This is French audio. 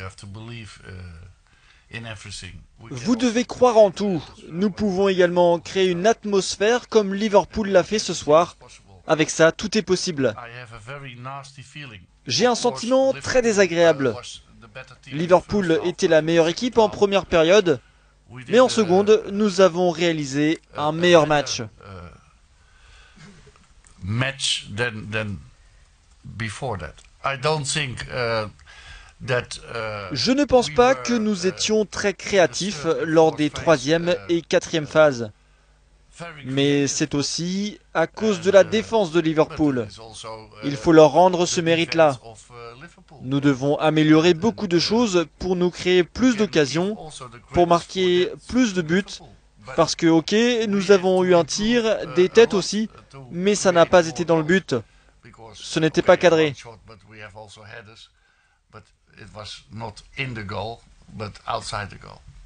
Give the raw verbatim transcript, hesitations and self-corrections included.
Vous devez croire en tout. Nous pouvons également créer une atmosphère comme Liverpool l'a fait ce soir. Avec ça, tout est possible. J'ai un sentiment très désagréable. Liverpool était la meilleure équipe en première période, mais en seconde, nous avons réalisé un meilleur match. Je ne pense pas que nous étions très créatifs lors des troisième et quatrième phases. Mais c'est aussi à cause de la défense de Liverpool. Il faut leur rendre ce mérite-là. Nous devons améliorer beaucoup de choses pour nous créer plus d'occasions, pour marquer plus de buts. Parce que, ok, nous avons eu un tir, des têtes aussi, mais ça n'a pas été dans le but. Ce n'était pas cadré. It was not in the goal, but outside the goal.